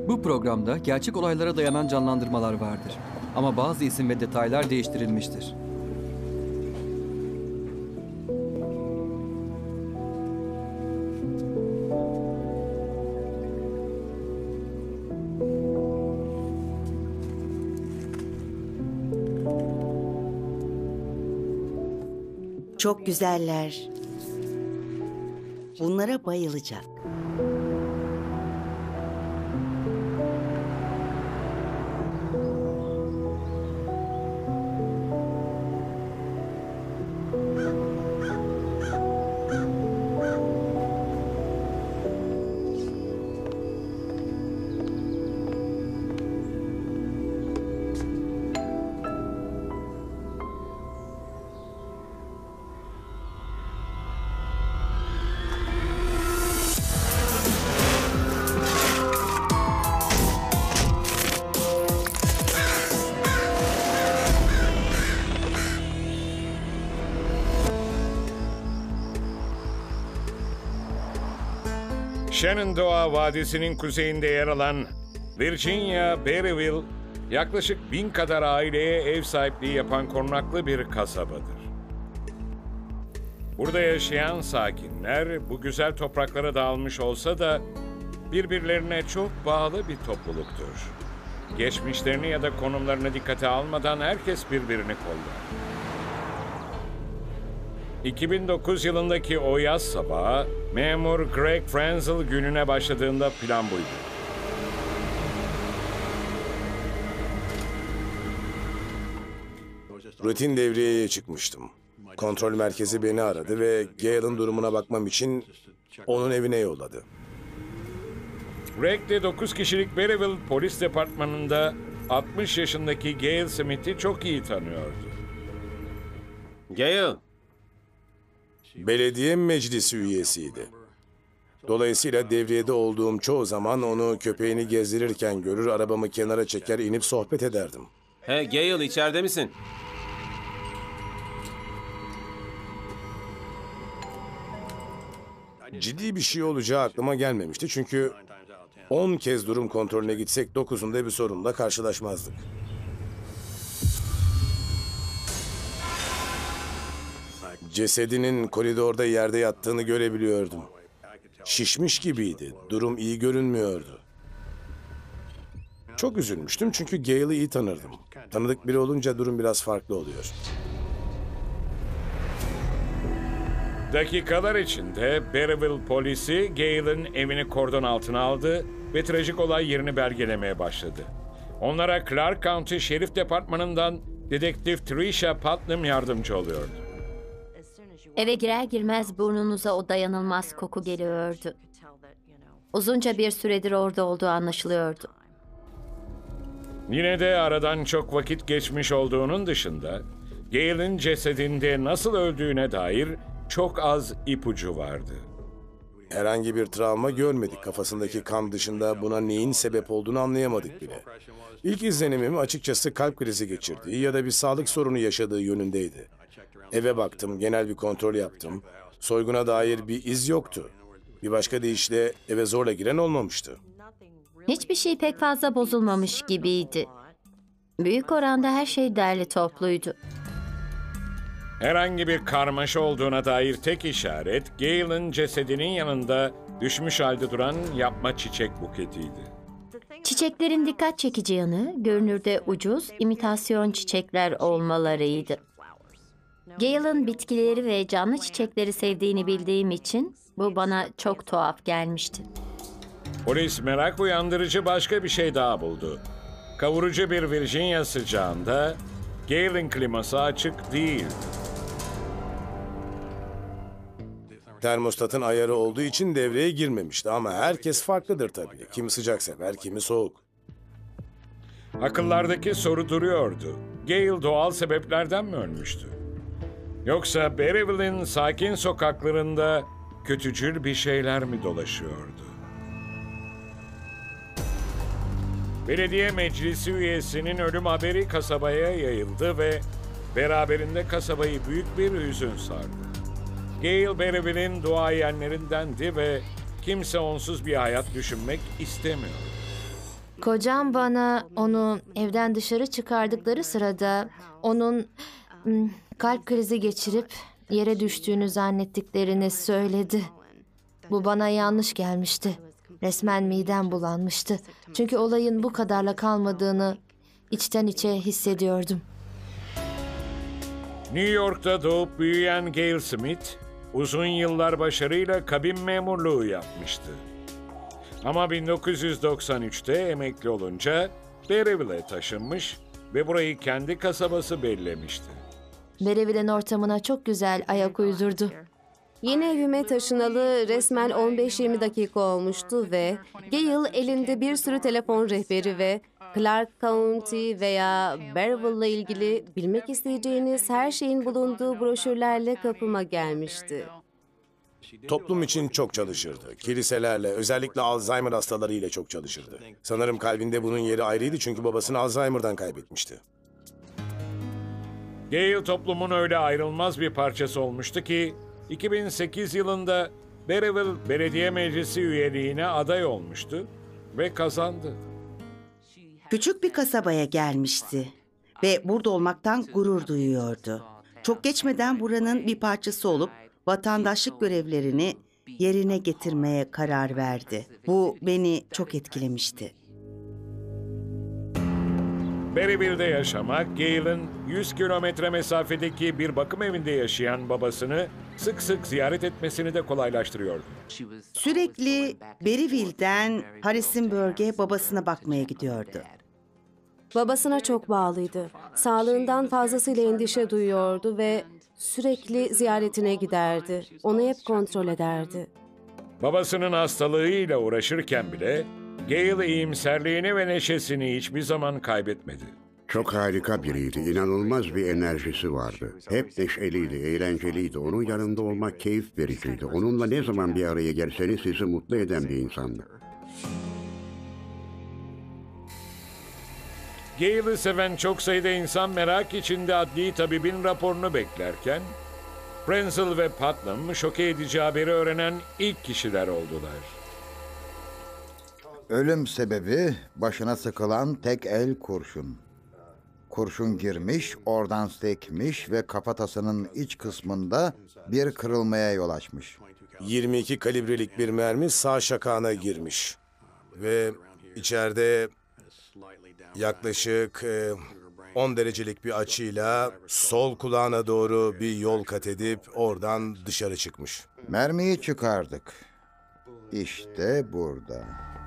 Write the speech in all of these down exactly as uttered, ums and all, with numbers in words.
Bu programda gerçek olaylara dayanan canlandırmalar vardır. Ama bazı isim ve detaylar değiştirilmiştir. Çok güzeller. Bunlara bayılacak. Shenandoah Vadisi'nin kuzeyinde yer alan Virginia Berryville, yaklaşık bin kadar aileye ev sahipliği yapan korunaklı bir kasabadır. Burada yaşayan sakinler bu güzel topraklara dağılmış olsa da birbirlerine çok bağlı bir topluluktur. Geçmişlerini ya da konumlarını dikkate almadan herkes birbirini kollar. iki bin dokuz yılındaki o yaz sabahı memur Greg Frenzel gününe başladığında plan buydu. Rutin devriyeye çıkmıştım. Kontrol merkezi beni aradı ve Gale'ın durumuna bakmam için onun evine yolladı. Greg de dokuz kişilik Berryville Polis Departmanı'nda altmış yaşındaki Gale Smith'i çok iyi tanıyordu. Gale. Belediye meclisi üyesiydi. Dolayısıyla devriyede olduğum çoğu zaman onu köpeğini gezdirirken görür, arabamı kenara çeker, inip sohbet ederdim. He Gale, içeride misin? Ciddi bir şey olacağı aklıma gelmemişti çünkü on kez durum kontrolüne gitsek dokuzunda bir sorunla karşılaşmazdık. Cesedinin koridorda yerde yattığını görebiliyordum. Şişmiş gibiydi. Durum iyi görünmüyordu. Çok üzülmüştüm çünkü Gale'ı iyi tanırdım. Tanıdık biri olunca durum biraz farklı oluyor. Dakikalar içinde Berryville polisi Gale'ın evini kordon altına aldı ve trajik olay yerini belgelemeye başladı. Onlara Clark County Şerif Departmanı'ndan Dedektif Trisha Putnam yardımcı oluyordu. Eve girer girmez burnunuza o dayanılmaz koku geliyordu. Uzunca bir süredir orada olduğu anlaşılıyordu. Yine de aradan çok vakit geçmiş olduğunun dışında Gale'ın cesedinde nasıl öldüğüne dair çok az ipucu vardı. Herhangi bir travma görmedik. Kafasındaki kan dışında buna neyin sebep olduğunu anlayamadık bile. İlk izlenimim açıkçası kalp krizi geçirdiği ya da bir sağlık sorunu yaşadığı yönündeydi. Eve baktım, genel bir kontrol yaptım. Soyguna dair bir iz yoktu. Bir başka deyişle eve zorla giren olmamıştı. Hiçbir şey pek fazla bozulmamış gibiydi. Büyük oranda her şey derli topluydu. Herhangi bir karmaşa olduğuna dair tek işaret, Gale'ın cesedinin yanında düşmüş halde duran yapma çiçek buketiydi. Çiçeklerin dikkat çekici yanı, görünürde ucuz, imitasyon çiçekler olmalarıydı. Gale'ın bitkileri ve canlı çiçekleri sevdiğini bildiğim için bu bana çok tuhaf gelmişti. Polis merak uyandırıcı başka bir şey daha buldu. Kavurucu bir Virginia sıcağında Gale'ın kliması açık değildi. Termostatın ayarı olduğu için devreye girmemişti ama herkes farklıdır tabii. Kimi sıcak sever, kimi soğuk. Akıllardaki soru duruyordu. Gale doğal sebeplerden mi ölmüştü? Yoksa Berryville'in sakin sokaklarında kötücül bir şeyler mi dolaşıyordu? Belediye meclisi üyesinin ölüm haberi kasabaya yayıldı ve beraberinde kasabayı büyük bir hüzün sardı. Gale Berryville'in duayenlerindendi ve kimse onsuz bir hayat düşünmek istemiyordu. Kocam bana onu evden dışarı çıkardıkları sırada onun mm, kalp krizi geçirip yere düştüğünü zannettiklerini söyledi. Bu bana yanlış gelmişti. Resmen midem bulanmıştı. Çünkü olayın bu kadarla kalmadığını içten içe hissediyordum. New York'ta doğup büyüyen Gail Smith, uzun yıllar başarıyla kabin memurluğu yapmıştı. Ama bin dokuz yüz doksan üçte emekli olunca Berryville'e taşınmış ve burayı kendi kasabası bellemişti. Berryville'in ortamına çok güzel ayak uydurdu. Yeni evime taşınalı resmen on beş yirmi dakika olmuştu ve Gail elinde bir sürü telefon rehberi ve Clark County veya Berryville'la ilgili bilmek isteyeceğiniz her şeyin bulunduğu broşürlerle kapıma gelmişti. Toplum için çok çalışırdı. Kiliselerle, özellikle Alzheimer hastaları ile çok çalışırdı. Sanırım kalbinde bunun yeri ayrıydı çünkü babasını Alzheimer'dan kaybetmişti. Gail toplumun öyle ayrılmaz bir parçası olmuştu ki iki bin sekiz yılında Berryville Belediye Meclisi üyeliğine aday olmuştu ve kazandı. Küçük bir kasabaya gelmişti ve burada olmaktan gurur duyuyordu. Çok geçmeden buranın bir parçası olup vatandaşlık görevlerini yerine getirmeye karar verdi. Bu beni çok etkilemişti. Berryville'de yaşamak, Gail'in yüz kilometre mesafedeki bir bakım evinde yaşayan babasını sık sık ziyaret etmesini de kolaylaştırıyordu. Sürekli Berryville'den Harrisonburg'e babasına bakmaya gidiyordu. Babasına çok bağlıydı. Sağlığından fazlasıyla endişe duyuyordu ve sürekli ziyaretine giderdi. Onu hep kontrol ederdi. Babasının hastalığıyla uğraşırken bile Gail iyimserliğini ve neşesini hiçbir zaman kaybetmedi. Çok harika biriydi. İnanılmaz bir enerjisi vardı. Hep neşeliydi, eğlenceliydi. Onun yanında olmak keyif vericiydi. Onunla ne zaman bir araya gelseniz sizi mutlu eden bir insandı. Gail'i seven çok sayıda insan merak içinde adli tabibin raporunu beklerken, Frenzel ve Putnam şoke edici haberi öğrenen ilk kişiler oldular. Ölüm sebebi başına sıkılan tek el kurşun. Kurşun girmiş, oradan sekmiş ve kafatasının iç kısmında bir kırılmaya yol açmış. yirmi iki kalibrelik bir mermi sağ şakağına girmiş. Ve içeride yaklaşık e, on derecelik bir açıyla sol kulağına doğru bir yol kat edip oradan dışarı çıkmış. Mermiyi çıkardık. İşte burada.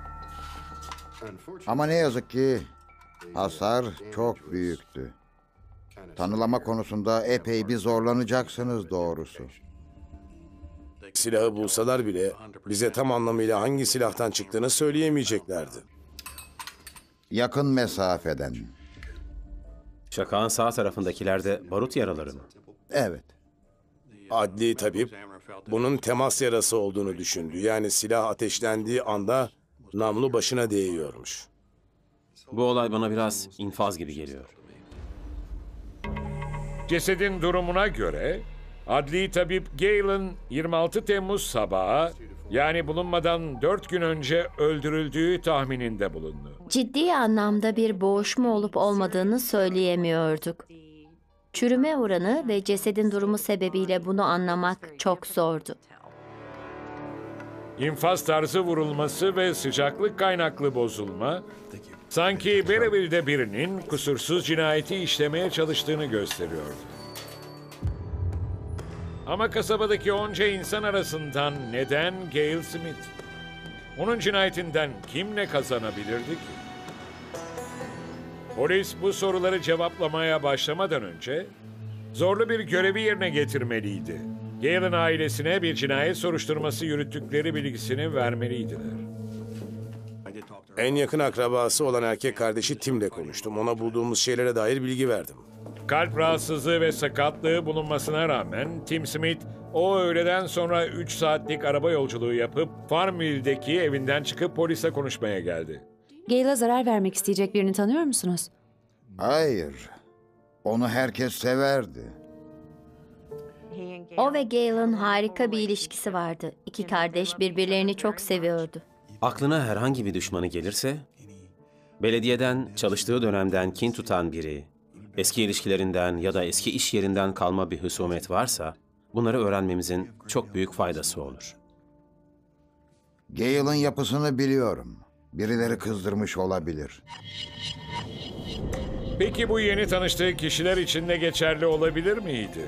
Ama ne yazık ki hasar çok büyüktü. Tanılama konusunda epey bir zorlanacaksınız doğrusu. Silahı bulsalar bile bize tam anlamıyla hangi silahtan çıktığını söyleyemeyeceklerdi. Yakın mesafeden. Şakağın sağ tarafındakilerde barut yaraları mı? Evet. Adli tabip bunun temas yarası olduğunu düşündü. Yani silah ateşlendiği anda namlu başına değiyormuş. Bu olay bana biraz infaz gibi geliyor. Cesedin durumuna göre adli tabip Gail'in yirmi altı Temmuz sabahı, yani bulunmadan dört gün önce öldürüldüğü tahmininde bulundu. Ciddi anlamda bir boğuşma olup olmadığını söyleyemiyorduk. Çürüme oranı ve cesedin durumu sebebiyle bunu anlamak çok zordu. İnfaz tarzı vurulması ve sıcaklık kaynaklı bozulma, sanki Berryville'de birinin kusursuz cinayeti işlemeye çalıştığını gösteriyordu. Ama kasabadaki onca insan arasından neden Gail Smith? Onun cinayetinden kim ne kazanabilirdi ki? Polis bu soruları cevaplamaya başlamadan önce zorlu bir görevi yerine getirmeliydi. Gail'in ailesine bir cinayet soruşturması yürüttükleri bilgisini vermeliydiler. En yakın akrabası olan erkek kardeşi Tim'le konuştum. Ona bulduğumuz şeylere dair bilgi verdim. Kalp rahatsızlığı ve sakatlığı bulunmasına rağmen Tim Smith o öğleden sonra üç saatlik araba yolculuğu yapıp Farmville'deki evinden çıkıp polise konuşmaya geldi. Gail'a zarar vermek isteyecek birini tanıyor musunuz? Hayır. Onu herkes severdi. O ve Gail'in harika bir ilişkisi vardı. İki kardeş birbirlerini çok seviyordu. Aklına herhangi bir düşmanı gelirse Belediyeden çalıştığı dönemden kin tutan biri, eski ilişkilerinden ya da eski iş yerinden kalma bir husumet varsa, bunları öğrenmemizin çok büyük faydası olur. Gale'ın yapısını biliyorum. Birileri kızdırmış olabilir. Peki bu yeni tanıştığı kişiler için de geçerli olabilir miydi?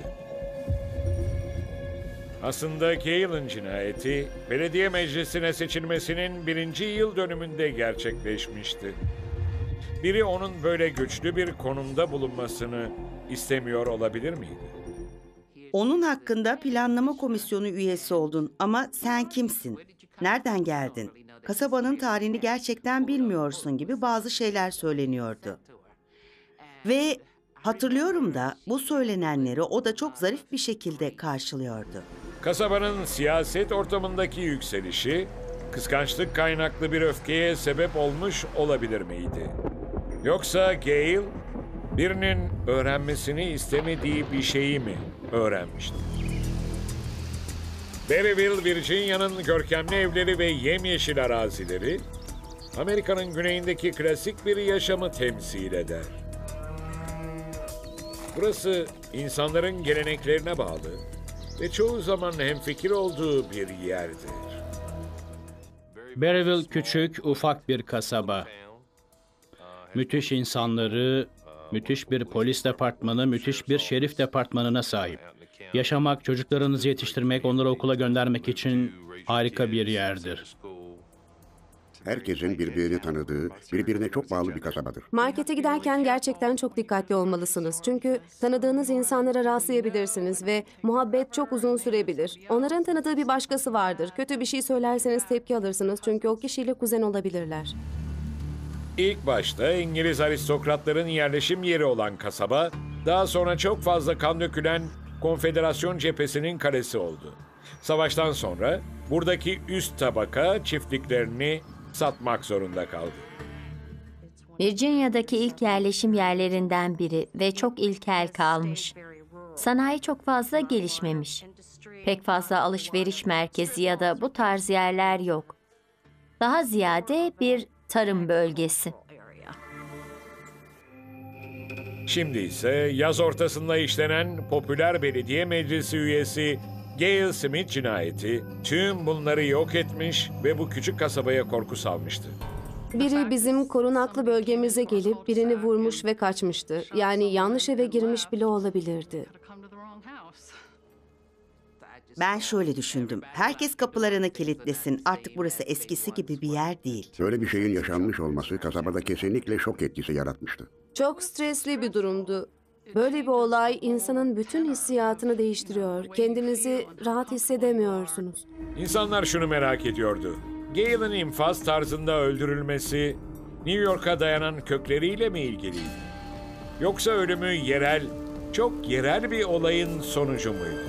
Aslında Gale'ın cinayeti, belediye meclisine seçilmesinin birinci yıl dönümünde gerçekleşmişti. Biri onun böyle güçlü bir konumda bulunmasını istemiyor olabilir miydi? Onun hakkında planlama komisyonu üyesi oldun ama sen kimsin? Nereden geldin? Kasabanın tarihini gerçekten bilmiyorsun gibi bazı şeyler söyleniyordu. Ve hatırlıyorum da bu söylenenleri o da çok zarif bir şekilde karşılıyordu. Kasabanın siyaset ortamındaki yükselişi, kıskançlık kaynaklı bir öfkeye sebep olmuş olabilir miydi? Yoksa Gale, birinin öğrenmesini istemediği bir şeyi mi öğrenmişti? Berryville, Virginia'nın görkemli evleri ve yemyeşil arazileri, Amerika'nın güneyindeki klasik bir yaşamı temsil eder. Burası insanların geleneklerine bağlı ve çoğu zaman hemfikir olduğu bir yerdir. Berryville küçük, ufak bir kasaba. Müthiş insanları, müthiş bir polis departmanı, müthiş bir şerif departmanına sahip. Yaşamak, çocuklarınızı yetiştirmek, onları okula göndermek için harika bir yerdir. Herkesin birbirini tanıdığı, birbirine çok bağlı bir kasabadır. Markete giderken gerçekten çok dikkatli olmalısınız. Çünkü tanıdığınız insanlara rastlayabilirsiniz ve muhabbet çok uzun sürebilir. Onların tanıdığı bir başkası vardır. Kötü bir şey söylerseniz tepki alırsınız çünkü o kişiyle kuzen olabilirler. İlk başta İngiliz aristokratların yerleşim yeri olan kasaba, daha sonra çok fazla kan dökülen Konfederasyon cephesinin kalesi oldu. Savaştan sonra buradaki üst tabaka çiftliklerini satmak zorunda kaldı. Virginia'daki ilk yerleşim yerlerinden biri ve çok ilkel kalmış. Sanayi çok fazla gelişmemiş. Pek fazla alışveriş merkezi ya da bu tarz yerler yok. Daha ziyade bir tarım bölgesi. Şimdi ise yaz ortasında işlenen popüler belediye meclisi üyesi Gale Smith cinayeti tüm bunları yok etmiş ve bu küçük kasabaya korku salmıştı. Biri bizim korunaklı bölgemize gelip birini vurmuş ve kaçmıştı. Yani yanlış eve girmiş bile olabilirdi. Ben şöyle düşündüm. Herkes kapılarını kilitlesin. Artık burası eskisi gibi bir yer değil. Böyle bir şeyin yaşanmış olması kasabada kesinlikle şok etkisi yaratmıştı. Çok stresli bir durumdu. Böyle bir olay insanın bütün hissiyatını değiştiriyor. Kendinizi rahat hissedemiyorsunuz. İnsanlar şunu merak ediyordu. Gale'ın infaz tarzında öldürülmesi New York'a dayanan kökleriyle mi ilgiliydi? Yoksa ölümü yerel, çok yerel bir olayın sonucu muydu?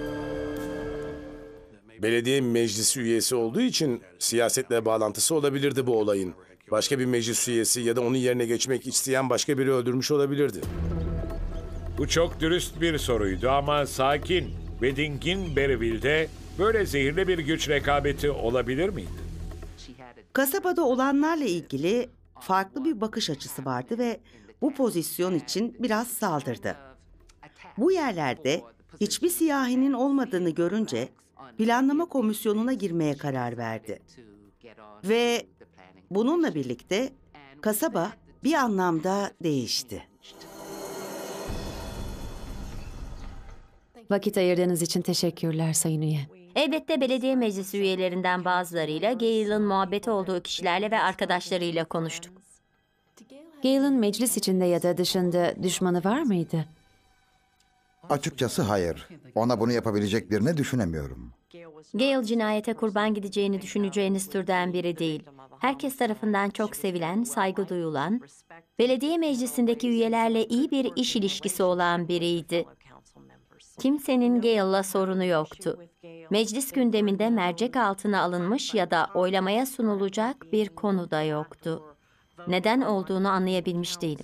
Belediye meclisi üyesi olduğu için siyasetle bağlantısı olabilirdi bu olayın. Başka bir meclis üyesi ya da onun yerine geçmek isteyen başka biri öldürmüş olabilirdi. Bu çok dürüst bir soruydu ama sakin ve dingin Berryville'de böyle zehirli bir güç rekabeti olabilir miydi? Kasabada olanlarla ilgili farklı bir bakış açısı vardı ve bu pozisyon için biraz saldırdı. Bu yerlerde hiçbir siyahinin olmadığını görünce planlama komisyonuna girmeye karar verdi. Ve bununla birlikte kasaba bir anlamda değişti. Vakit ayırdığınız için teşekkürler Sayın Üye. Elbette belediye meclisi üyelerinden bazılarıyla, Gale'ın muhabbeti olduğu kişilerle ve arkadaşlarıyla konuştuk. Gale'ın meclis içinde ya da dışında düşmanı var mıydı? Açıkçası hayır. Ona bunu yapabilecek birini düşünemiyorum. Gale cinayete kurban gideceğini düşüneceğiniz türden biri değil. Herkes tarafından çok sevilen, saygı duyulan, belediye meclisindeki üyelerle iyi bir iş ilişkisi olan biriydi. Kimsenin Gale'la sorunu yoktu. Meclis gündeminde mercek altına alınmış ya da oylamaya sunulacak bir konu da yoktu. Neden olduğunu anlayabilmiş değilim.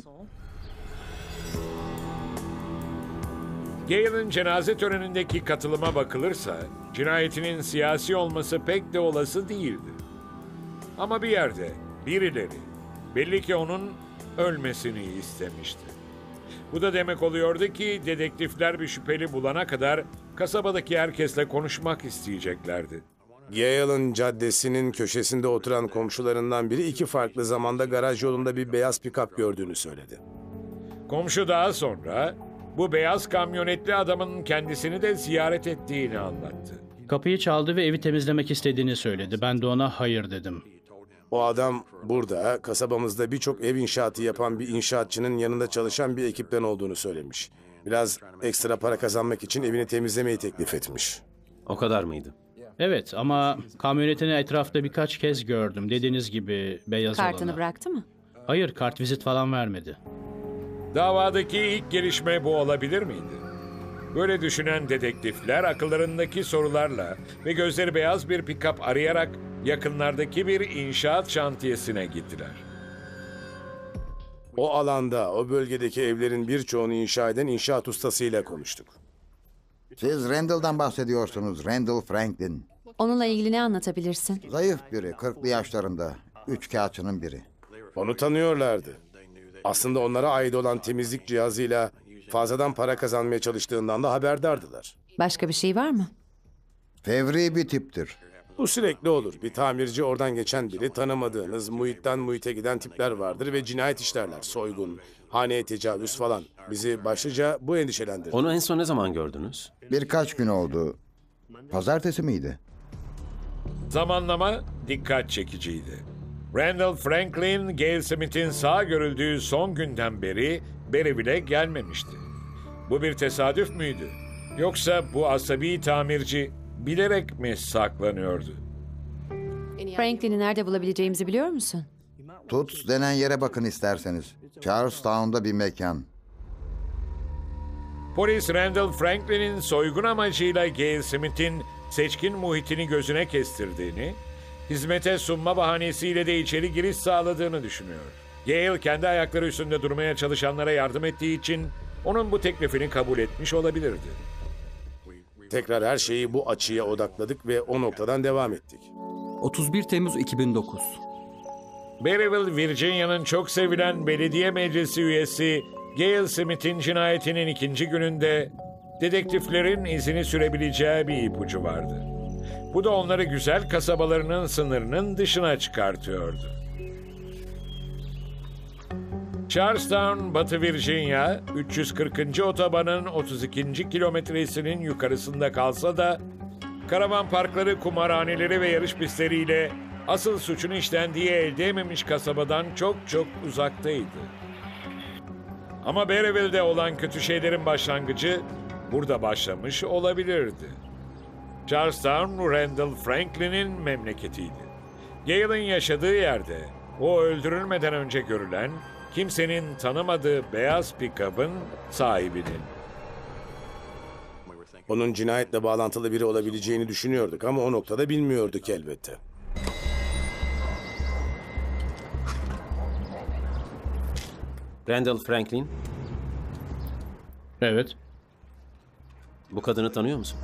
Gale'ın cenaze törenindeki katılıma bakılırsa, cinayetinin siyasi olması pek de olası değildi. Ama bir yerde birileri, Belli ki onun ölmesini istemişti. Bu da demek oluyordu ki dedektifler bir şüpheli bulana kadar kasabadaki herkesle konuşmak isteyeceklerdi. Gale'ın caddesinin köşesinde oturan komşularından biri iki farklı zamanda garaj yolunda bir beyaz pikap gördüğünü söyledi. Komşu daha sonra bu beyaz kamyonetli adamın kendisini de ziyaret ettiğini anlattı. Kapıyı çaldı ve evi temizlemek istediğini söyledi. Ben de ona hayır dedim. O adam burada, kasabamızda birçok ev inşaatı yapan bir inşaatçının yanında çalışan bir ekipten olduğunu söylemiş. Biraz ekstra para kazanmak için evini temizlemeyi teklif etmiş. O kadar mıydı? Evet ama kamyonetini etrafta birkaç kez gördüm. Dediğiniz gibi beyaz olanı. Kartını bıraktı mı? Hayır, kart vizit falan vermedi. Davadaki ilk gelişme bu olabilir miydi? Böyle düşünen dedektifler akıllarındaki sorularla ve gözleri beyaz bir pikap arayarak yakınlardaki bir inşaat şantiyesine gittiler. O alanda, o bölgedeki evlerin birçoğunu inşa eden inşaat ustasıyla konuştuk. Siz Randall'dan bahsediyorsunuz, Randall Franklin. Onunla ilgili ne anlatabilirsin? Zayıf biri, kırklı yaşlarında. Üç kağıtçının biri. Onu tanıyorlardı. Aslında onlara ait olan temizlik cihazıyla fazladan para kazanmaya çalıştığından da haberdardılar. Başka bir şey var mı? Fevri bir tiptir. Bu sürekli olur. Bir tamirci, oradan geçen biri, tanımadığınız, muhitten muhite giden tipler vardır ve cinayet işlerler. Soygun, haneye tecavüz falan. Bizi başlıca bu endişelendirdi. Onu en son ne zaman gördünüz? Birkaç gün oldu. Pazartesi miydi? Zamanlama dikkat çekiciydi. Randall Franklin, Gale Smith'in sağ görüldüğü son günden beri Berryville'e gelmemişti. Bu bir tesadüf müydü? Yoksa bu asabi tamirci bilerek mi saklanıyordu? Franklin'i nerede bulabileceğimizi biliyor musun? Tuts denen yere bakın isterseniz. Charlestown'da bir mekan. Polis Randall Franklin'in soygun amacıyla Gale Smith'in seçkin muhitini gözüne kestirdiğini, hizmete sunma bahanesiyle de içeri giriş sağladığını düşünüyor. Gale kendi ayakları üstünde durmaya çalışanlara yardım ettiği için onun bu teklifini kabul etmiş olabilirdi. Tekrar her şeyi bu açıya odakladık ve o noktadan devam ettik. otuz bir Temmuz iki bin dokuz. Berryville, Virginia'nın çok sevilen belediye meclisi üyesi Gale Smith'in cinayetinin ikinci gününde dedektiflerin izini sürebileceği bir ipucu vardı. Bu da onları güzel kasabalarının sınırının dışına çıkartıyordu. Charlestown, Batı Virginia, üç yüz kırkıncı otobanın otuz ikinci kilometresinin yukarısında kalsa da karavan parkları, kumarhaneleri ve yarış pistleriyle asıl suçun işlendiği el değmemiş kasabadan çok çok uzaktaydı. Ama Berryville'de olan kötü şeylerin başlangıcı burada başlamış olabilirdi. Charlestown, Randall Franklin'in memleketiydi. Gale'ın yaşadığı yerde o öldürülmeden önce görülen, kimsenin tanımadığı beyaz pikabın sahibinin. Onun cinayetle bağlantılı biri olabileceğini düşünüyorduk ama o noktada bilmiyorduk elbette. Randall Franklin, Evet. bu kadını tanıyor musun?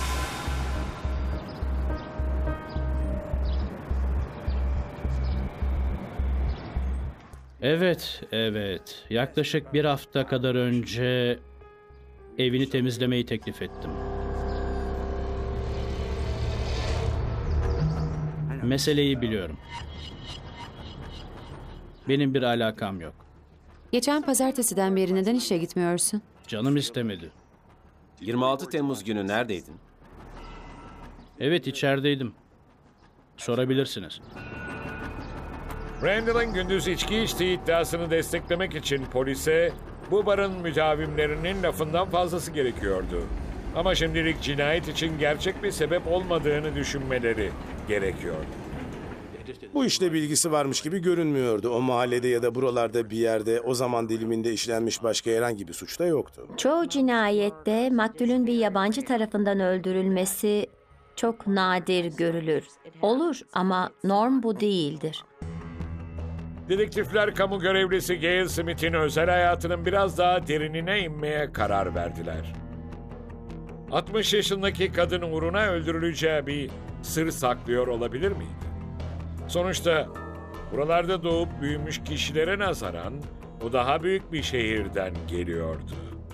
Evet, evet. Yaklaşık bir hafta kadar önce evini temizlemeyi teklif ettim. Meseleyi biliyorum. Benim bir alakam yok. Geçen pazartesiden beri neden işe gitmiyorsun? Canım istemedi. yirmi altı Temmuz günü neredeydin? Evet, içerideydim. Sorabilirsiniz. Randall'ın gündüz içki içtiği iddiasını desteklemek için polise bu barın müdavimlerinin lafından fazlası gerekiyordu. Ama şimdilik cinayet için gerçek bir sebep olmadığını düşünmeleri gerekiyordu. Bu işle bilgisi varmış gibi görünmüyordu. O mahallede ya da buralarda bir yerde o zaman diliminde işlenmiş başka herhangi bir suç da yoktu. Çoğu cinayette maktulün bir yabancı tarafından öldürülmesi çok nadir görülür. Olur ama norm bu değildir. Dedektifler kamu görevlisi Gale Smith'in özel hayatının biraz daha derinine inmeye karar verdiler. altmış yaşındaki kadın uğruna öldürüleceği bir sır saklıyor olabilir miydi? Sonuçta Buralarda doğup büyümüş kişilere nazaran o daha büyük bir şehirden geliyordu.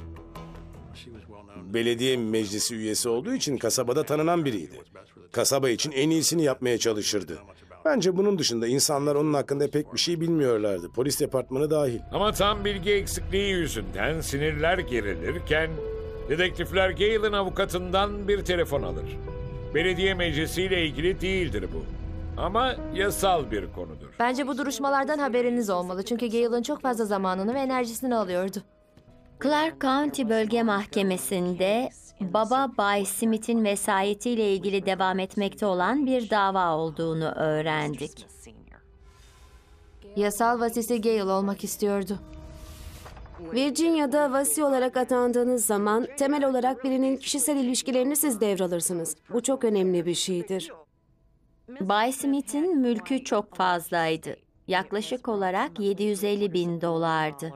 Belediye meclisi üyesi olduğu için kasabada tanınan biriydi. Kasaba için en iyisini yapmaya çalışırdı. Bence bunun dışında insanlar onun hakkında pek bir şey bilmiyorlardı. Polis departmanı dahil. Ama tam bilgi eksikliği yüzünden sinirler gerilirken dedektifler Gale'ın avukatından bir telefon alır. Belediye meclisiyle ilgili değildir bu. Ama yasal bir konudur. Bence bu duruşmalardan haberiniz olmalı. Çünkü Gale'ın çok fazla zamanını ve enerjisini alıyordu. Clark County Bölge Mahkemesi'nde baba Bay Smith'in vesayetiyle ilgili devam etmekte olan bir dava olduğunu öğrendik. Yasal vasisi Gale olmak istiyordu. Virginia'da vasi olarak atandığınız zaman temel olarak birinin kişisel ilişkilerini siz devralırsınız. Bu çok önemli bir şeydir. Bay Smith'in mülkü çok fazlaydı. Yaklaşık olarak yedi yüz elli bin dolardı.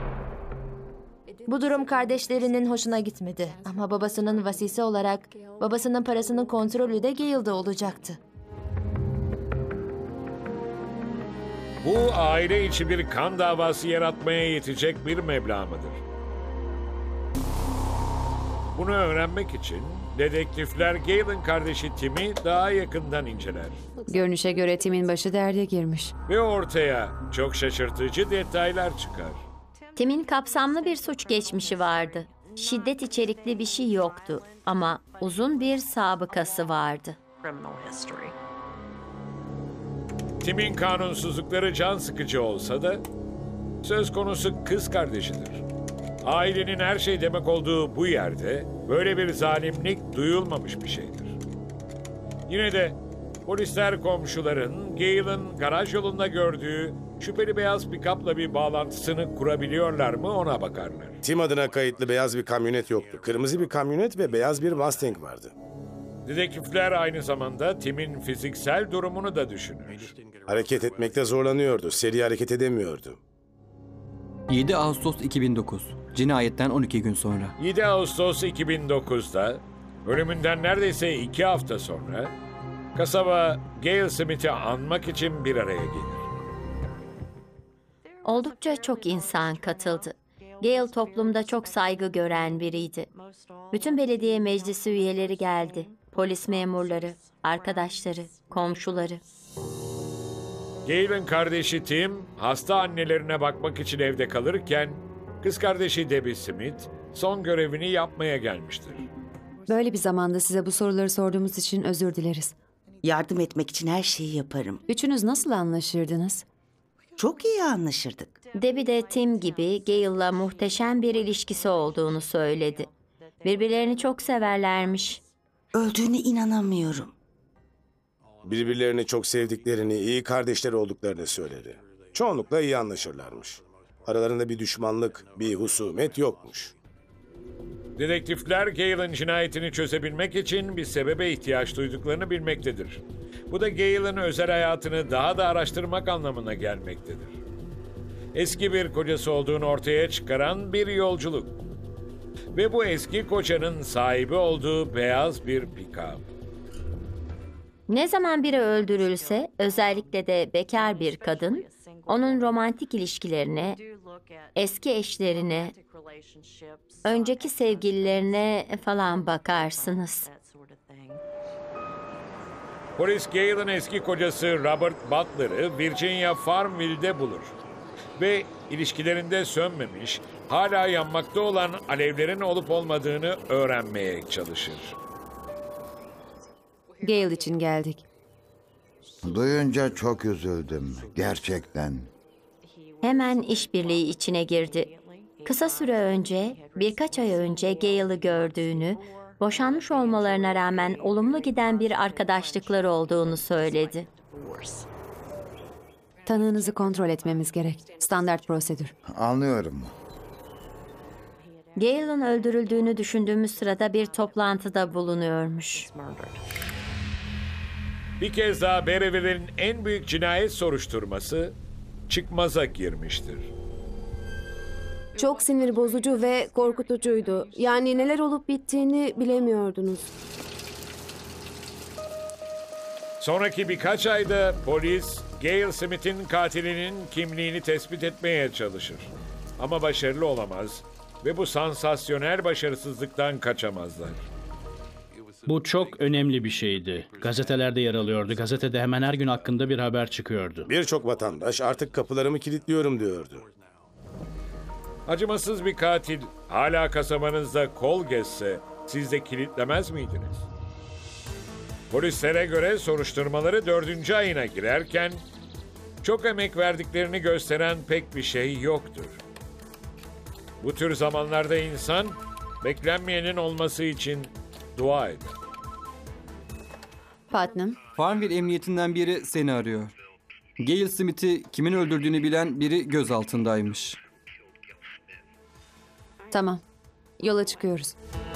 Bu durum kardeşlerinin hoşuna gitmedi. Ama babasının vasisi olarak babasının parasının kontrolü de Gale'da olacaktı. Bu aile içi bir kan davası yaratmaya yetecek bir meblağ mıdır? Bunu öğrenmek için dedektifler Gale'ın kardeşi Tim'i daha yakından inceler. Görünüşe göre Tim'in başı derde girmiş. Ve ortaya çok şaşırtıcı detaylar çıkar. Tim'in kapsamlı bir suç geçmişi vardı. Şiddet içerikli bir şey yoktu ama uzun bir sabıkası vardı. Tim'in kanunsuzlukları can sıkıcı olsa da söz konusu kız kardeşidir. Ailenin her şey demek olduğu bu yerde böyle bir zalimlik duyulmamış bir şeydir. Yine de polisler komşuların Gale'ın garaj yolunda gördüğü şüpheli beyaz pikapla bir bağlantısını kurabiliyorlar mı ona bakarlar. Tim adına kayıtlı beyaz bir kamyonet yoktu. Kırmızı bir kamyonet ve beyaz bir Mustang vardı. Dedektifler aynı zamanda Tim'in fiziksel durumunu da düşünür. Hareket etmekte zorlanıyordu. Seri hareket edemiyordu. yedi Ağustos iki bin dokuz. Cinayetten on iki gün sonra. yedi Ağustos iki bin dokuzda ölümünden neredeyse iki hafta sonra kasaba Gale Smith'i anmak için bir araya gelir. Oldukça çok insan katıldı. Gale toplumda çok saygı gören biriydi. Bütün belediye meclisi üyeleri geldi. Polis memurları, arkadaşları, komşuları. Gale'ın kardeşi Tim, hasta annelerine bakmak için evde kalırken, kız kardeşi Debbie Smith son görevini yapmaya gelmiştir. Böyle bir zamanda size bu soruları sorduğumuz için özür dileriz. Yardım etmek için her şeyi yaparım. Üçünüz nasıl anlaşırdınız? Çok iyi anlaşırdık. Debbie de Tim gibi Gale'la muhteşem bir ilişkisi olduğunu söyledi. Birbirlerini çok severlermiş. Öldüğüne inanamıyorum. Birbirlerini çok sevdiklerini, iyi kardeşler olduklarını söyledi. Çoğunlukla iyi anlaşırlarmış. Aralarında bir düşmanlık, bir husumet yokmuş. Dedektifler Gale'ın cinayetini çözebilmek için bir sebebe ihtiyaç duyduklarını bilmektedir. Bu da Gale'ın özel hayatını daha da araştırmak anlamına gelmektedir. Eski bir kocası olduğunu ortaya çıkaran bir yolculuk. Ve bu eski kocanın sahibi olduğu beyaz bir pikap. Ne zaman biri öldürülse, özellikle de bekar bir kadın, onun romantik ilişkilerine, eski eşlerine, önceki sevgililerine falan bakarsınız. Polis Gale'ın eski kocası Robert Butler'ı Virginia Farmville'de bulur. Ve ilişkilerinde sönmemiş, hala yanmakta olan alevlerin olup olmadığını öğrenmeye çalışır. Gale için geldik. Duyunca çok üzüldüm. Gerçekten. Hemen işbirliği içine girdi. Kısa süre önce, birkaç ay önce Gale'ı gördüğünü, boşanmış olmalarına rağmen olumlu giden bir arkadaşlıkları olduğunu söyledi. Tanığınızı kontrol etmemiz gerek. Standart prosedür. Anlıyorum. Gale'ın öldürüldüğünü düşündüğümüz sırada bir toplantıda bulunuyormuş. Bir kez daha Berryville'in en büyük cinayet soruşturması çıkmaza girmiştir. Çok sinir bozucu ve korkutucuydu. Yani neler olup bittiğini bilemiyordunuz. Sonraki birkaç ayda polis, Gail Smith'in katilinin kimliğini tespit etmeye çalışır. Ama başarılı olamaz ve bu sansasyonel başarısızlıktan kaçamazlar. Bu çok önemli bir şeydi. Gazetelerde yer alıyordu. Gazetede hemen her gün hakkında bir haber çıkıyordu. Birçok vatandaş artık kapılarımı kilitliyorum diyordu. Acımasız bir katil hala kasabanızda kol gezse siz de kilitlemez miydiniz? Polislere göre soruşturmaları dördüncü ayına girerken çok emek verdiklerini gösteren pek bir şey yoktur. Bu tür zamanlarda insan beklenmeyenin olması için dua eder. Putnam, Farmville emniyetinden biri seni arıyor. Gail Smith'i kimin öldürdüğünü bilen biri gözaltındaymış. tamam. Yola çıkıyoruz.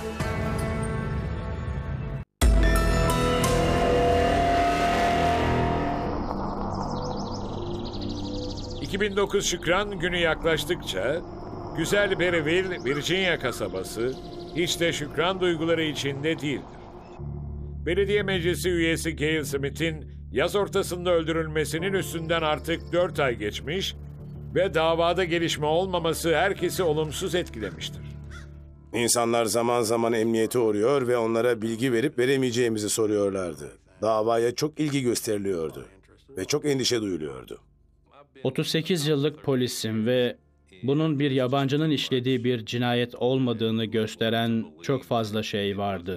iki bin dokuz Şükran günü yaklaştıkça güzel Berryville, Virginia kasabası hiç de şükran duyguları içinde değildir. Belediye meclisi üyesi Gail Smith'in yaz ortasında öldürülmesinin üstünden artık dört ay geçmiş ve davada gelişme olmaması herkesi olumsuz etkilemiştir. İnsanlar zaman zaman emniyete uğruyor ve onlara bilgi verip veremeyeceğimizi soruyorlardı. Davaya çok ilgi gösteriliyordu ve çok endişe duyuluyordu. otuz sekiz yıllık polisim ve bunun bir yabancının işlediği bir cinayet olmadığını gösteren çok fazla şey vardı.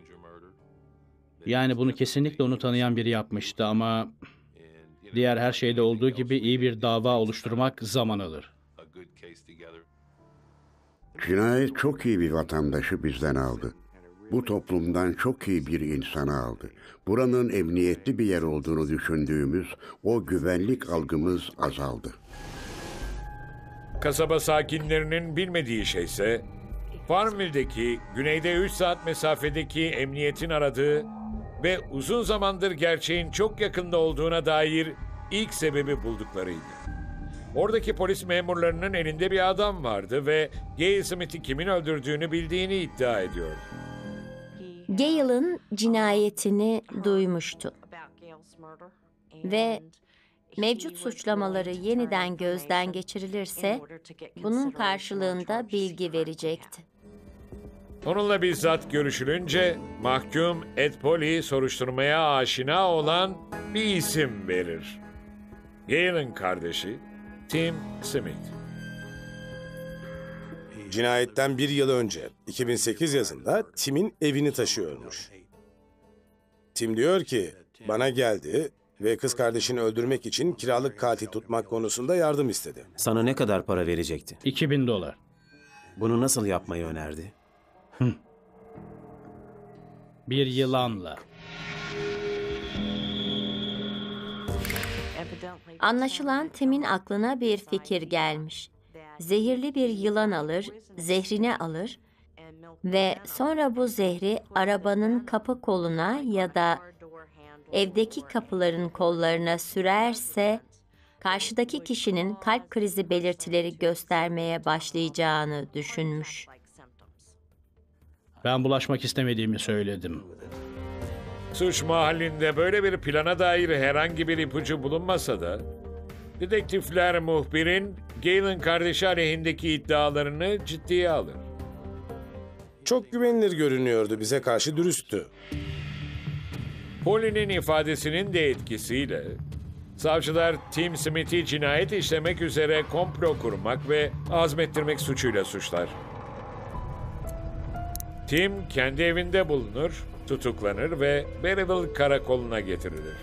Yani bunu kesinlikle onu tanıyan biri yapmıştı ama diğer her şeyde olduğu gibi iyi bir dava oluşturmak zaman alır. Cinayet çok iyi bir vatandaşı bizden aldı. Bu toplumdan çok iyi bir insanı aldı. Buranın emniyetli bir yer olduğunu düşündüğümüz o güvenlik algımız azaldı. Kasaba sakinlerinin bilmediği şeyse, Farmville'deki güneyde üç saat mesafedeki emniyetin aradığı ve uzun zamandır gerçeğin çok yakında olduğuna dair ilk sebebi bulduklarıydı. Oradaki polis memurlarının elinde bir adam vardı ve Gail Smith'i kimin öldürdüğünü bildiğini iddia ediyordu. Gail'ın cinayetini duymuştu ve mevcut suçlamaları yeniden gözden geçirilirse bunun karşılığında bilgi verecekti. Onunla bizzat görüşülünce mahkum Ed Polly soruşturmaya aşina olan bir isim verir. Gail'in kardeşi Tim Smith. Cinayetten bir yıl önce, iki bin sekiz yazında Tim'in evini taşıyormuş. Tim diyor ki, bana geldi ve kız kardeşini öldürmek için kiralık katil tutmak konusunda yardım istedi. Sana ne kadar para verecekti? iki bin dolar. Bunu nasıl yapmayı önerdi? Bir yılanla. Anlaşılan Tim'in aklına bir fikir gelmiş. Zehirli bir yılan alır, zehrini alır ve sonra bu zehri arabanın kapı koluna ya da evdeki kapıların kollarına sürerse karşıdaki kişinin kalp krizi belirtileri göstermeye başlayacağını düşünmüş. Ben bulaşmak istemediğimi söyledim. Suç mahallinde böyle bir plana dair herhangi bir ipucu bulunmasa da, dedektifler muhbirin Gail'in kardeşi aleyhindeki iddialarını ciddiye alır. Çok güvenilir görünüyordu, bize karşı dürüsttü. Polly'nin ifadesinin de etkisiyle savcılar Tim Smith'i cinayet işlemek üzere komplo kurmak ve azmettirmek suçuyla suçlar. Tim kendi evinde bulunur, tutuklanır ve Berryville karakoluna getirilir.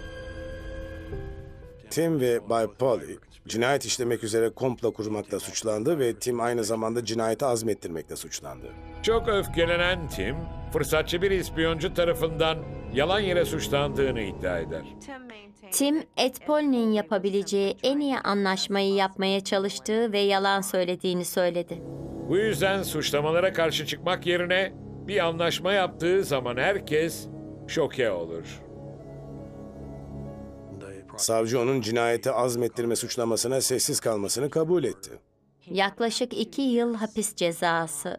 Tim ve Bay Polly cinayet işlemek üzere komplo kurmakla suçlandı ve Tim aynı zamanda cinayeti azmettirmekle suçlandı. Çok öfkelenen Tim, fırsatçı bir ispiyoncu tarafından yalan yere suçlandığını iddia eder. Tim, Ed Polly'nin yapabileceği en iyi anlaşmayı yapmaya çalıştığı ve yalan söylediğini söyledi. Bu yüzden suçlamalara karşı çıkmak yerine bir anlaşma yaptığı zaman herkes şoke olur. Savcı onun cinayeti azmettirme suçlamasına sessiz kalmasını kabul etti. Yaklaşık iki yıl hapis cezası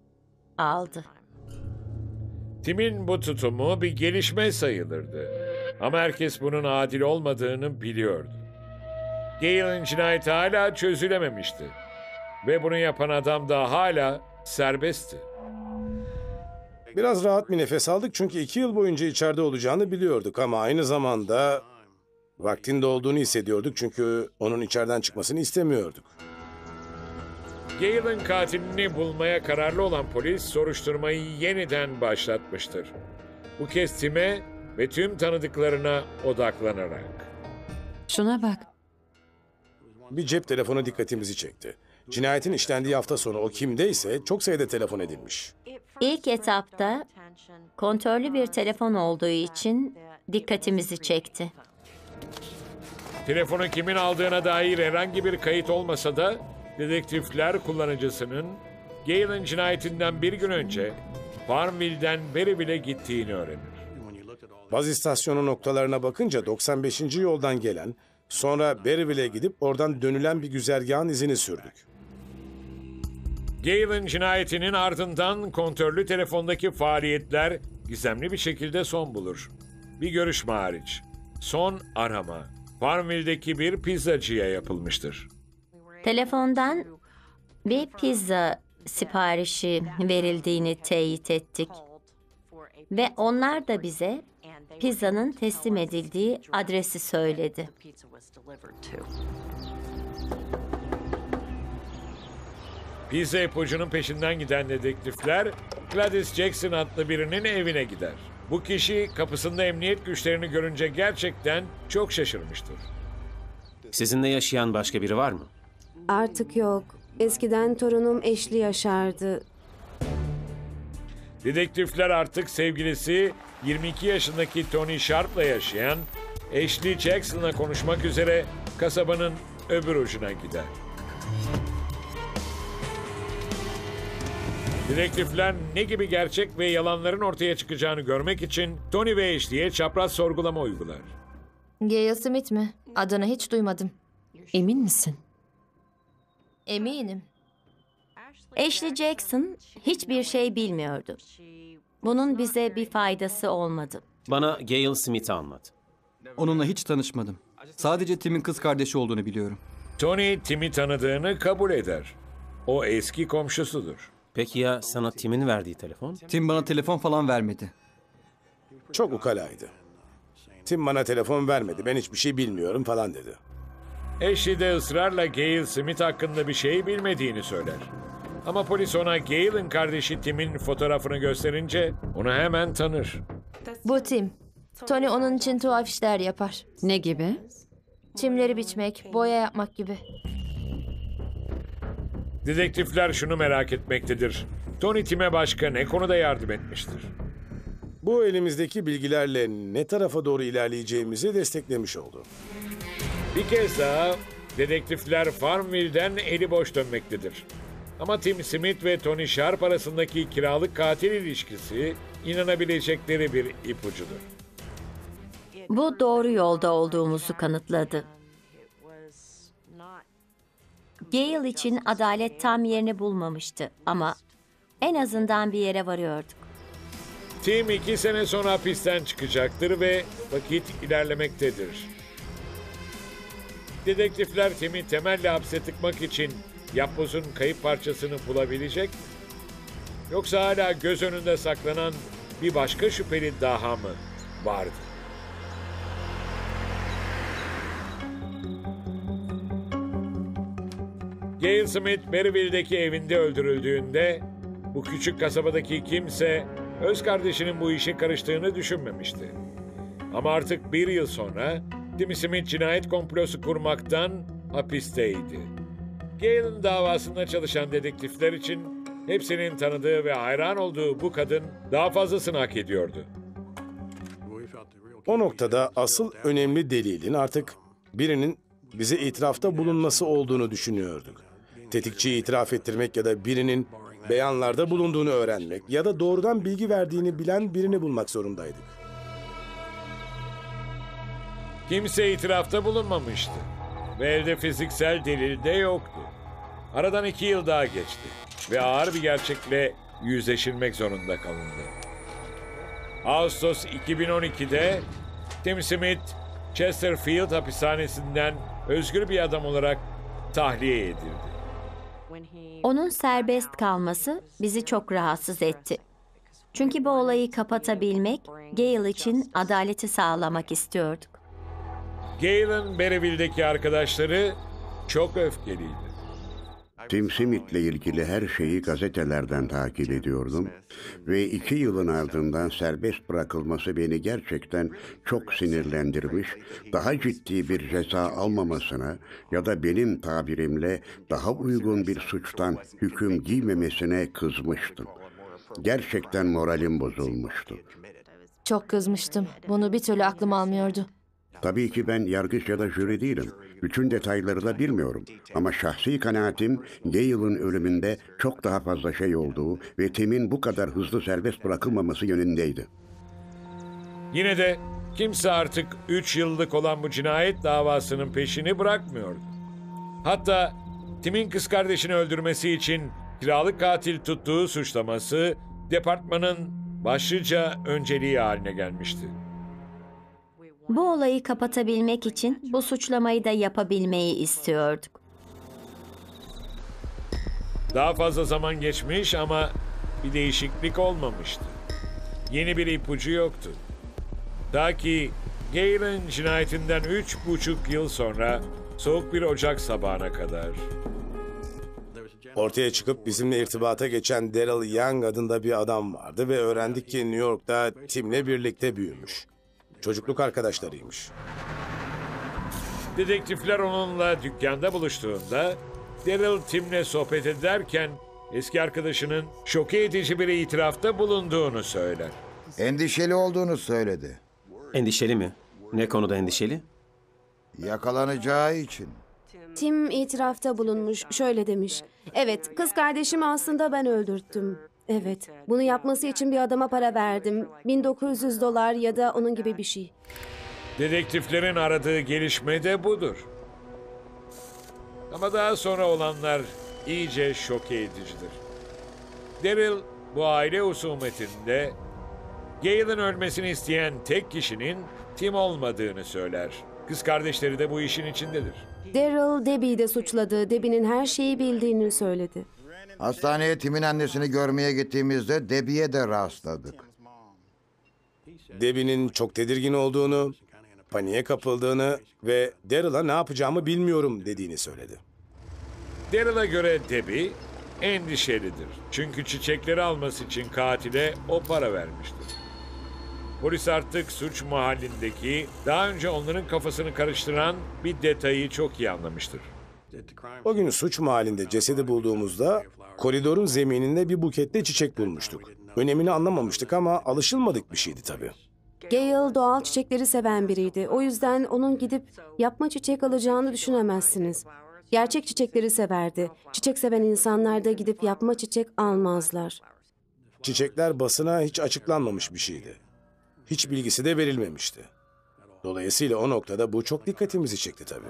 aldı. Tim'in bu tutumu bir gelişme sayılırdı. Ama herkes bunun adil olmadığını biliyordu. Gale'ın cinayeti hala çözülememişti. Ve bunu yapan adam da hala serbestti. Biraz rahat bir nefes aldık çünkü iki yıl boyunca içeride olacağını biliyorduk ama aynı zamanda vaktinde olduğunu hissediyorduk çünkü onun içeriden çıkmasını istemiyorduk. Gale'ın katilini bulmaya kararlı olan polis soruşturmayı yeniden başlatmıştır. Bu kez Tim'e ve tüm tanıdıklarına odaklanarak. Şuna bak. Bir cep telefonu dikkatimizi çekti. Cinayetin işlendiği hafta sonu o kimdeyse çok sayıda telefon edilmiş. İlk etapta kontörlü bir telefon olduğu için dikkatimizi çekti. Telefonu kimin aldığına dair herhangi bir kayıt olmasa da dedektifler kullanıcısının Gale'ın cinayetinden bir gün önce Farmville'den Berryville'e gittiğini öğrenir. Baz istasyonu noktalarına bakınca doksan beşinci yoldan gelen, sonra Berryville'e gidip oradan dönülen bir güzergahın izini sürdük. Gale'ın cinayetinin ardından kontörlü telefondaki faaliyetler gizemli bir şekilde son bulur. Bir görüşme hariç. Son arama Farmville'deki bir pizzacıya yapılmıştır. Telefondan bir pizza siparişi verildiğini teyit ettik. Ve onlar da bize pizzanın teslim edildiği adresi söyledi. Pizza ipucunun peşinden giden dedektifler Gladys Jackson adlı birinin evine gider. Bu kişi kapısında emniyet güçlerini görünce gerçekten çok şaşırmıştır. Sizinle yaşayan başka biri var mı? Artık yok. Eskiden torunum Ashley yaşardı. Dedektifler artık sevgilisi yirmi iki yaşındaki Tony Sharp'la yaşayan Ashley Jackson'la konuşmak üzere kasabanın öbür ucuna gider. Dedektifler ne gibi gerçek ve yalanların ortaya çıkacağını görmek için Tony ve Ashley'e çapraz sorgulama uygular. Gale Smith mi? Adını hiç duymadım. Emin misin? Eminim. Ashley Jackson hiçbir şey bilmiyordu. Bunun bize bir faydası olmadı. Bana Gale Smith'i anlat. Onunla hiç tanışmadım. Sadece Tim'in kız kardeşi olduğunu biliyorum. Tony, Tim'i tanıdığını kabul eder. O eski komşusudur. Peki ya sana Tim'in verdiği telefon? Tim bana telefon falan vermedi. Çok ukalaydı. Tim bana telefon vermedi, ben hiçbir şey bilmiyorum falan dedi. Ashley de ısrarla Gale Smith hakkında bir şey bilmediğini söyler. Ama polis ona Gale'ın kardeşi Tim'in fotoğrafını gösterince onu hemen tanır. Bu Tim. Tony onun için tuhaf işler yapar. Ne gibi? Çimleri biçmek, boya yapmak gibi. Dedektifler şunu merak etmektedir. Tony Tim'e başka ne konuda yardım etmiştir? Bu elimizdeki bilgilerle ne tarafa doğru ilerleyeceğimizi desteklemiş oldu. Bir kez daha dedektifler Farmville'den eli boş dönmektedir. Ama Tim Smith ve Tony Sharp arasındaki kiralık katil ilişkisi inanabilecekleri bir ipucudur. Bu doğru yolda olduğumuzu kanıtladı. Gale için adalet tam yerini bulmamıştı ama en azından bir yere varıyorduk. Tim iki sene sonra hapisten çıkacaktır ve vakit ilerlemektedir. Dedektifler Tim'i temelle hapse tıkmak için yapbozun kayıp parçasını bulabilecek mi? Yoksa hala göz önünde saklanan bir başka şüpheli daha mı vardı? Gale Smith, Berryville'deki evinde öldürüldüğünde bu küçük kasabadaki kimse öz kardeşinin bu işe karıştığını düşünmemişti. Ama artık bir yıl sonra Tim Smith cinayet komplosu kurmaktan hapisteydi. Gale'ın davasında çalışan dedektifler için hepsinin tanıdığı ve hayran olduğu bu kadın daha fazlasını hak ediyordu. O noktada asıl önemli delilin artık birinin bize itirafta bulunması olduğunu düşünüyorduk. Tetikçiyi itiraf ettirmek ya da birinin beyanlarda bulunduğunu öğrenmek ya da doğrudan bilgi verdiğini bilen birini bulmak zorundaydık. Kimse itirafta bulunmamıştı ve elde fiziksel delil de yoktu. Aradan iki yıl daha geçti ve ağır bir gerçekle yüzleşilmek zorunda kalındı. Ağustos iki bin on iki'de Tim Smith, Chesterfield hapishanesinden özgür bir adam olarak tahliye edildi. Onun serbest kalması bizi çok rahatsız etti. Çünkü bu olayı kapatabilmek, Gale için adaleti sağlamak istiyorduk. Gale'ın Berryville'deki arkadaşları çok öfkeliydi. Tim Smith'le ilgili her şeyi gazetelerden takip ediyordum ve iki yılın ardından serbest bırakılması beni gerçekten çok sinirlendirmiş, daha ciddi bir ceza almamasına ya da benim tabirimle daha uygun bir suçtan hüküm giymemesine kızmıştım. Gerçekten moralim bozulmuştu. Çok kızmıştım. Bunu bir türlü aklım almıyordu. Tabii ki ben yargıç ya da jüri değilim. Bütün detayları da bilmiyorum. Ama şahsi kanaatim Gale'ın ölümünde çok daha fazla şey olduğu ve Tim'in bu kadar hızlı serbest bırakılmaması yönündeydi. Yine de kimse artık üç yıllık olan bu cinayet davasının peşini bırakmıyordu. Hatta Tim'in kız kardeşini öldürmesi için kiralık katil tuttuğu suçlaması departmanın başlıca önceliği haline gelmişti. Bu olayı kapatabilmek için bu suçlamayı da yapabilmeyi istiyorduk. Daha fazla zaman geçmiş ama bir değişiklik olmamıştı. Yeni bir ipucu yoktu. Ta ki Gale'ın cinayetinden üç buçuk yıl sonra soğuk bir Ocak sabahına kadar. Ortaya çıkıp bizimle irtibata geçen Daryl Young adında bir adam vardı ve öğrendik ki New York'ta Tim'le birlikte büyümüş. Çocukluk arkadaşlarıymış. Dedektifler onunla dükkanda buluştuğunda Daryl Tim'le sohbet ederken eski arkadaşının şoke edici bir itirafta bulunduğunu söyler. Endişeli olduğunu söyledi. Endişeli mi? Ne konuda endişeli? Yakalanacağı için. Tim itirafta bulunmuş, şöyle demiş. Evet, kız kardeşimi aslında ben öldürttüm. Evet, bunu yapması için bir adama para verdim. bin dokuz yüz dolar ya da onun gibi bir şey. Dedektiflerin aradığı gelişme de budur. Ama daha sonra olanlar iyice şoke edicidir. Daryl bu aile husumetinde Gale'ın ölmesini isteyen tek kişinin Tim olmadığını söyler. Kız kardeşleri de bu işin içindedir. Daryl, Debbie'yi de suçladı. Debbie'nin her şeyi bildiğini söyledi. Hastaneye Tim'in annesini görmeye gittiğimizde Debbie'ye de rastladık. Debbie'nin çok tedirgin olduğunu, paniğe kapıldığını ve Daryl'a ne yapacağımı bilmiyorum dediğini söyledi. Daryl'a göre Debbie endişelidir. Çünkü çiçekleri alması için katile o para vermiştir. Polis artık suç mahallindeki daha önce onların kafasını karıştıran bir detayı çok iyi anlamıştır. O gün suç mahallinde cesedi bulduğumuzda koridorun zemininde bir buketle çiçek bulmuştuk. Önemini anlamamıştık ama alışılmadık bir şeydi tabii. Gale doğal çiçekleri seven biriydi. O yüzden onun gidip yapma çiçek alacağını düşünemezsiniz. Gerçek çiçekleri severdi. Çiçek seven insanlar da gidip yapma çiçek almazlar. Çiçekler basına hiç açıklanmamış bir şeydi. Hiç bilgisi de verilmemişti. Dolayısıyla o noktada bu çok dikkatimizi çekti tabii.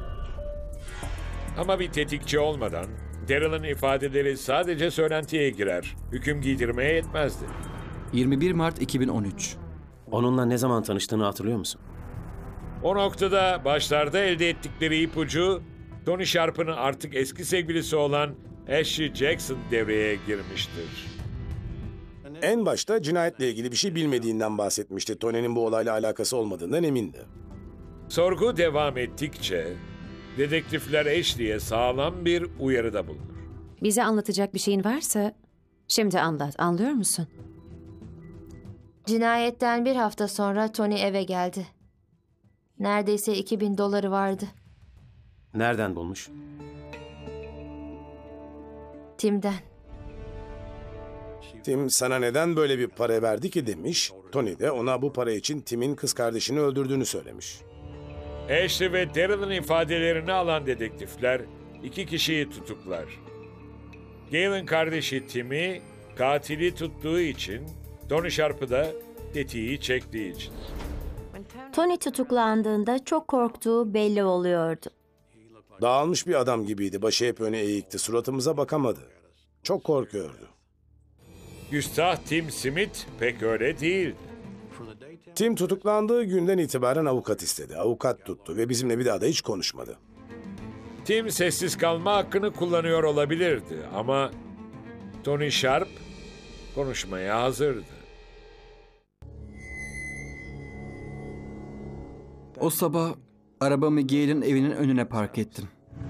Ama bir tetikçi olmadan Daryl'ın ifadeleri sadece söylentiye girer, hüküm giydirmeye yetmezdi. yirmi bir Mart iki bin on üç. Onunla ne zaman tanıştığını hatırlıyor musun? O noktada başlarda elde ettikleri ipucu Tony Sharp'ın artık eski sevgilisi olan Ashley Jackson devreye girmiştir. En başta cinayetle ilgili bir şey bilmediğinden bahsetmişti. Tony'nin bu olayla alakası olmadığından emindi. Sorgu devam ettikçe dedektifler Ashley'e sağlam bir uyarıda bulunur. Bize anlatacak bir şeyin varsa şimdi anlat, anlıyor musun? Cinayetten bir hafta sonra Tony eve geldi. Neredeyse iki bin doları vardı. Nereden bulmuş? Tim'den. Tim sana neden böyle bir para verdi ki demiş. Tony de ona bu para için Tim'in kız kardeşini öldürdüğünü söylemiş. Ashley ve Daryl'ın ifadelerini alan dedektifler iki kişiyi tutuklar. Gale'ın kardeşi Tim'i katili tuttuğu için, Tony Sharp'ı da tetiği çektiği için. Tony tutuklandığında çok korktuğu belli oluyordu. Dağılmış bir adam gibiydi. Başı hep öne eğikti. Suratımıza bakamadı. Çok korkuyordu. Güstah Tim Smith pek öyle değildi. Tim tutuklandığı günden itibaren avukat istedi. Avukat tuttu ve bizimle bir daha da hiç konuşmadı. Tim sessiz kalma hakkını kullanıyor olabilirdi ama Tony Sharp konuşmaya hazırdı. O sabah arabamı Gale'in evinin önüne park ettim.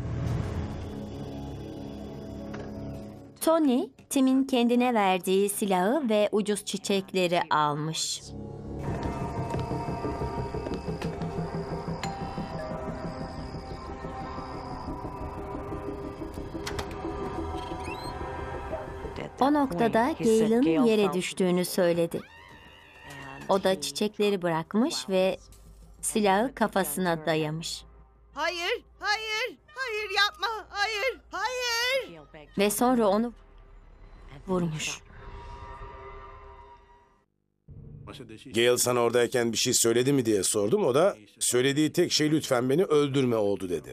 Tony, Tim'in kendine verdiği silahı ve ucuz çiçekleri almış. O noktada Gale'ın yere düştüğünü söyledi. O da çiçekleri bırakmış ve silahı kafasına dayamış. Hayır, hayır, hayır yapma, hayır, hayır. Ve sonra onu vurmuş. Gale sana oradayken bir şey söyledi mi diye sordum. O da söylediği tek şey lütfen beni öldürme oldu dedi.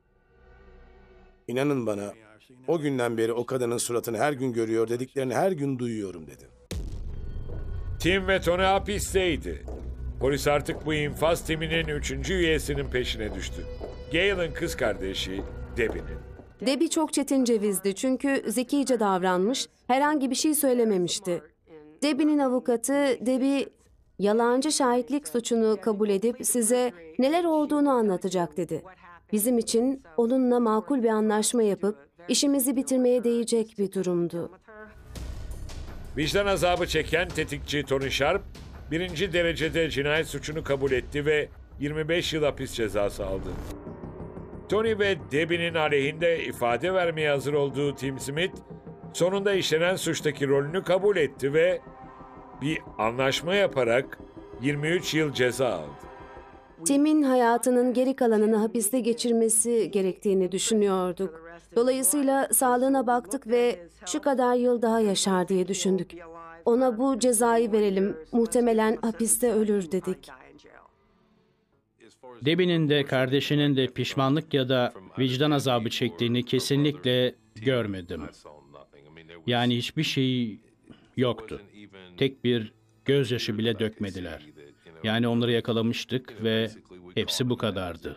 İnanın bana o günden beri o kadının suratını her gün görüyor, dediklerini her gün duyuyorum dedi. Tim ve Tony hapisteydi. Polis artık bu infaz timinin üçüncü üyesinin peşine düştü. Gale'ın kız kardeşi Debbie'nin. Debbie çok çetin cevizdi çünkü zekice davranmış, herhangi bir şey söylememişti. Debbie'nin avukatı, Debbie yalancı şahitlik suçunu kabul edip size neler olduğunu anlatacak dedi. Bizim için onunla makul bir anlaşma yapıp işimizi bitirmeye değecek bir durumdu. Vicdan azabı çeken tetikçi Tony Sharp, birinci derecede cinayet suçunu kabul etti ve yirmi beş yıl hapis cezası aldı. Tony ve Debbie'nin aleyhinde ifade vermeye hazır olduğu Tim Smith, sonunda işlenen suçtaki rolünü kabul etti ve bir anlaşma yaparak yirmi üç yıl ceza aldı. Tim'in hayatının geri kalanını hapiste geçirmesi gerektiğini düşünüyorduk. Dolayısıyla sağlığına baktık ve şu kadar yıl daha yaşar diye düşündük. Ona bu cezayı verelim, muhtemelen hapiste ölür dedik. Debbie'nin de kardeşinin de pişmanlık ya da vicdan azabı çektiğini kesinlikle görmedim. Yani hiçbir şey yoktu. Tek bir gözyaşı bile dökmediler. Yani onları yakalamıştık ve hepsi bu kadardı.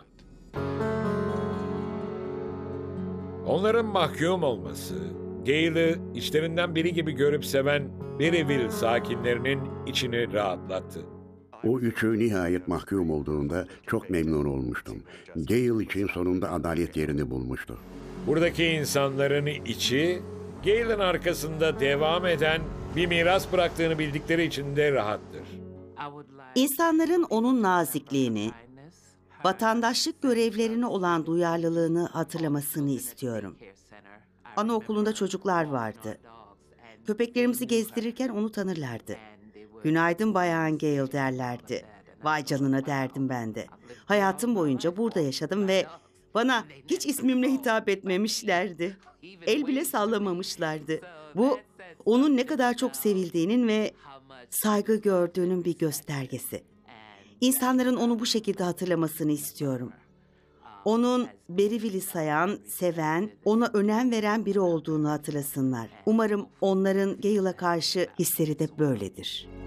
Onların mahkum olması, Gale'ı içlerinden biri gibi görüp seven Berryville sakinlerinin içini rahatlattı. O üçü nihayet mahkum olduğunda çok memnun olmuştum. Gale için sonunda adalet yerini bulmuştu. Buradaki insanların içi, Gale'ın arkasında devam eden bir miras bıraktığını bildikleri için de rahattır. İnsanların onun nazikliğini, vatandaşlık görevlerine olan duyarlılığını hatırlamasını istiyorum. Anaokulunda çocuklar vardı. Köpeklerimizi gezdirirken onu tanırlardı. Günaydın Bayan Gale derlerdi. Vay canına derdim ben de. Hayatım boyunca burada yaşadım ve bana hiç ismimle hitap etmemişlerdi. El bile sallamamışlardı. Bu onun ne kadar çok sevildiğinin ve saygı gördüğünün bir göstergesi. İnsanların onu bu şekilde hatırlamasını istiyorum. Onun Berryville'i sayan, seven, ona önem veren biri olduğunu hatırlasınlar. Umarım onların Gale'a karşı hisleri de böyledir.